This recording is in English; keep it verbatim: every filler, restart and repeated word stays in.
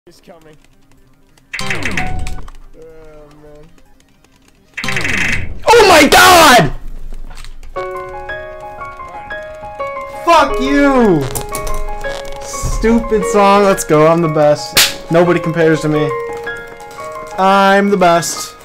He's coming. Oh, man. Oh my god! Right. Fuck you! Stupid song, let's go, I'm the best. Nobody compares to me. I'm the best.